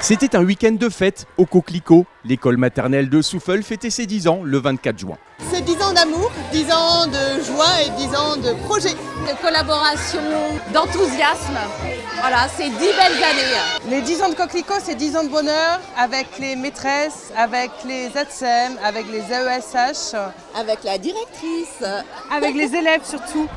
C'était un week-end de fête au Coquelicot. L'école maternelle de Souffel fêtait ses 10 ans le 24 juin. C'est 10 ans d'amour, 10 ans de joie et 10 ans de projet. De collaboration, d'enthousiasme. Voilà, c'est 10 belles années. Les 10 ans de Coquelicot, c'est 10 ans de bonheur avec les maîtresses, avec les ATSEM, avec les AESH. Avec la directrice. Avec les élèves surtout.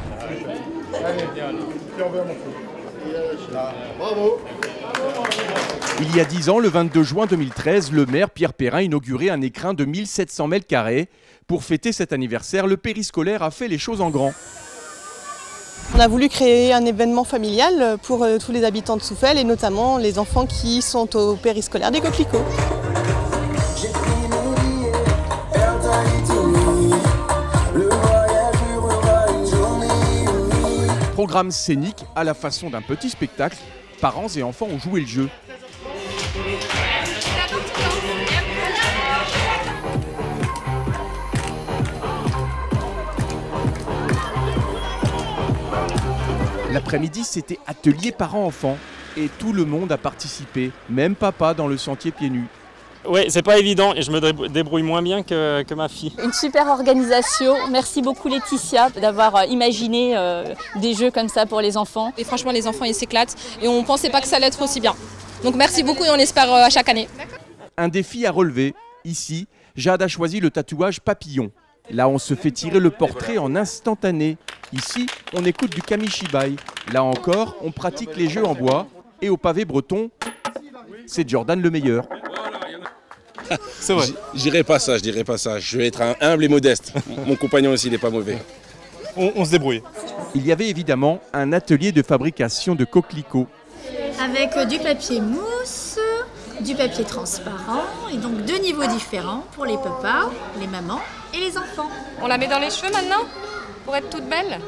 Bravo. Il y a 10 ans, le 22 juin 2013, le maire Pierre Perrin inaugurait un écrin de 1700 mètres carrés. Pour fêter cet anniversaire, le périscolaire a fait les choses en grand. On a voulu créer un événement familial pour tous les habitants de Souffel et notamment les enfants qui sont au périscolaire des Coquelicots. Programme scénique à la façon d'un petit spectacle. Parents et enfants ont joué le jeu. L'après-midi, c'était atelier parents-enfants. Et tout le monde a participé, même papa dans le sentier pieds nus. Oui, c'est pas évident et je me débrouille moins bien que ma fille. Une super organisation. Merci beaucoup Laetitia d'avoir imaginé des jeux comme ça pour les enfants. Et franchement, les enfants, ils s'éclatent et on ne pensait pas que ça allait être aussi bien. Donc merci beaucoup et on espère à chaque année. Un défi à relever. Ici, Jade a choisi le tatouage papillon. Là, on se fait tirer le portrait en instantané. Ici, on écoute du kamishibai. Là encore, on pratique les jeux en bois. Et au pavé breton, c'est Jordan le meilleur. C'est vrai. Je dirais pas ça. Je vais être humble et modeste. Mon compagnon aussi, il n'est pas mauvais. On se débrouille. Il y avait évidemment un atelier de fabrication de coquelicots. Avec du papier mousse, du papier transparent et donc 2 niveaux différents pour les papas, les mamans et les enfants. On la met dans les cheveux maintenant pour être toute belle.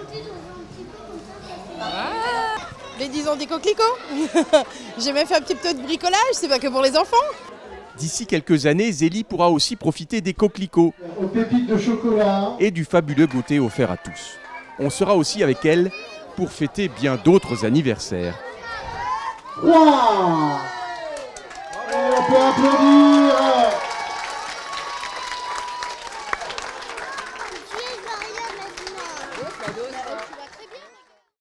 Les 10 ans des Coquelicots. J'ai même fait un petit peu de bricolage, c'est pas que pour les enfants. D'ici quelques années, Zélie pourra aussi profiter des coquelicots aux pépites de chocolat et du fabuleux goûter offert à tous. On sera aussi avec elle pour fêter bien d'autres anniversaires. Wow. On peut applaudir.